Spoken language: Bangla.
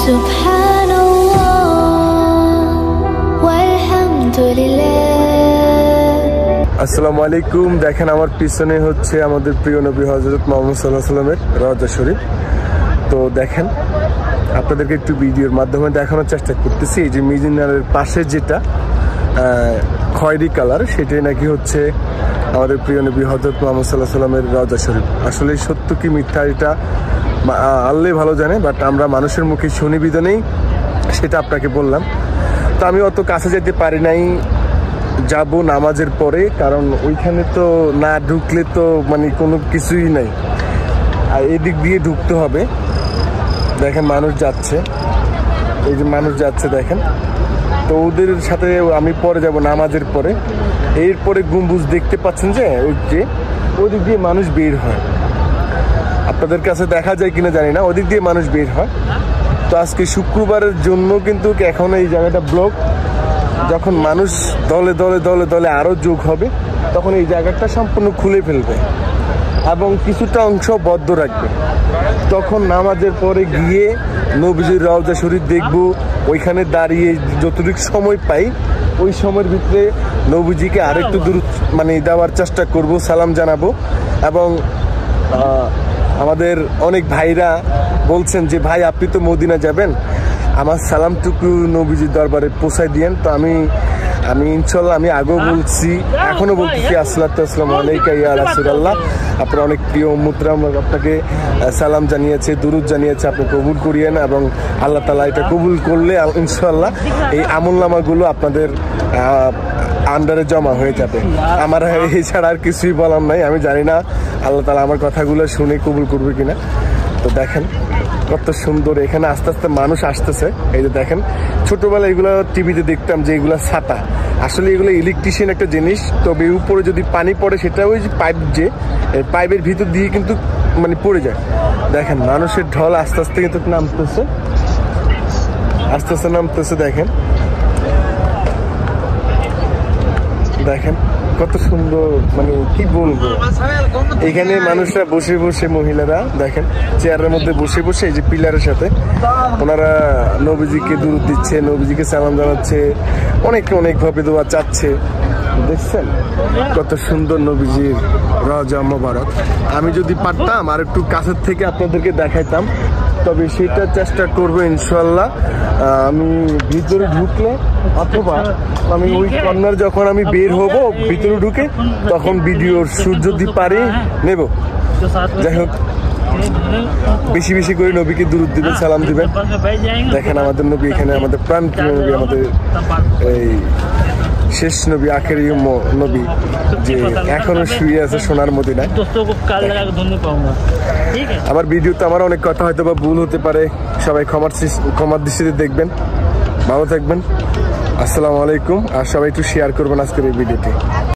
আসসালামু আলাইকুম। দেখেন আমার পিছনে হচ্ছে আমাদের প্রিয় নবী হযরত মুহাম্মদ সাল্লাল্লাহু আলাইহি ওয়াসাল্লামের রওজা শরীফ। তো দেখেন আপনাদেরকে একটু ভিডিওর মাধ্যমে দেখানোর চেষ্টা করতেছি। এই যে মিনারের পাশে যেটা খয়েরি কালার, সেটাই নাকি হচ্ছে আমাদের প্রিয় নবী হযরত মুহাম্মদ সাল্লাল্লাহু আলাইহি ওয়াসাল্লামের রওজা শরীফ। আসলে সত্য কি মিথ্যা এটা আল্লাহ ভালো জানে, বাট আমরা মানুষের মুখে শুনি বিধানেই সেটা আপনাকে বললাম। তো আমি অত কাছে যেতে পারি নাই, যাব নামাজের পরে, কারণ ওইখানে তো না ঢুকলে তো মানে কোনো কিছুই নাই, আর এদিক দিয়ে ঢুকতে হবে। দেখেন মানুষ যাচ্ছে, এই যে মানুষ যাচ্ছে দেখেন। তো ওদের সাথে আমি পরে যাব নামাজের পরে। এরপরে গম্বুজ দেখতে পাচ্ছেন যে ওই যে ওদিক দিয়ে মানুষ বের হয়, আপনাদের কাছে দেখা যায় কিনা জানি না, ওদিক দিয়ে মানুষ বের হয়। তো আজকে শুক্রবারের জন্য কিন্তু এখন এই জায়গাটা ব্লক। যখন মানুষ দলে দলে দলে দলে আরও যোগ হবে, তখন এই জায়গাটা সম্পূর্ণ খুলে ফেলবে এবং কিছুটা অংশ বদ্ধ রাখবে। তখন নামাজের পরে গিয়ে নবীজির রওজা শরীফ দেখবো, ওইখানে দাঁড়িয়ে যতটুকু সময় পাই ওই সময়ের ভিতরে নবীজিকে আরেকটু দূর মানে দেওয়ার চেষ্টা করব, সালাম জানাবো। এবং আমাদের অনেক ভাইরা বলছেন যে ভাই আপনি তো মদিনা যাবেন, আমার সালামটুকু নবীজির দরবারে পৌঁছায় দিয়েন। তো আমি ইনশাল্লাহ আমি আগেও বলছি, এখনো বলতেছি, আসসালামু আলাইকা ইয়া রাসূলুল্লাহ। আপনার অনেক প্রিয় উম্মতরা আপনাকে সালাম জানিয়েছে, দুরুদ জানিয়েছে, আপনি কবুল করিয়েন এবং আল্লাহ তাআলা এটা কবুল করলে ইনশাল্লাহ এই আমলনামাগুলো আপনাদের আন্ডারে জমা হয়ে যাবে। আমার এছাড়া আর কিছুই বলার নাই। আমি জানি না আল্লাহ তাআলা আমার কথাগুলো শুনে কবুল করবে কিনা। তো দেখেন কত সুন্দর, এখানে আস্তে আস্তে মানুষ আসতেছে। এই যে দেখেন, ছোটবেলায় এগুলো টিভিতে দেখতাম যে এগুলো ছাতা, আসলে এগুলো ইলেকট্রিশিয়ান একটা জিনিস। তবে উপরে যদি পানি পড়ে সেটা ওই যে পাইপ, যে পাইপের ভিতর দিয়ে কিন্তু মানে পড়ে যায়। দেখেন মানুষের ঢল আস্তে আস্তে কিন্তু নামতেছে, আস্তে আস্তে নামতেছে। দেখেন দেখেন কত সুন্দর, মানে কি বলবো। এখানে মানুষরা বসে বসে, মহিলারা দেখেন চেয়ারের মধ্যে বসে বসে এই যে পিলারের সাথে ওনারা নবীজিকে দুরূদ দিচ্ছে, নবীজিকে সালাম জানাচ্ছে, অনেকভাবে দোয়া চাচ্ছে। দেখছেন কত সুন্দর নবীজির রওজা মোবারক। আমি যদি পারতাম আর একটু কাছের থেকে আপনাদেরকে দেখাইতাম, তবে সেটা চেষ্টা করবো ইনশাল্লাহ। আমি ভিতরে ঢুকলে অথবা আমি ওই কর্নার যখন আমি বের হব ভিতরে ঢুকে, তখন ভিডিওর শুট যদি পারি নেব। যাই হোক, বেশি বেশি করে নবীকে দুরূদ দিবেন, সালাম দিবেন। দেখেন আমাদের নবী, এখানে আমাদের প্রাণপ্রিয় নবী, আমাদের এই শেষ নবী, আখেরি নবী, যে এখনো শুয়ে আছে সোনার মদিনায়। আমার ভিডিওতে আমার অনেক কথা হয়তো বা ভুল হতে পারে, সবাই ক্ষমার দৃষ্টিতে দেখবেন। ভালো থাকবেন, আসসালামু আলাইকুম। আর সবাই একটু শেয়ার করবেন আজকের এই ভিডিওটি।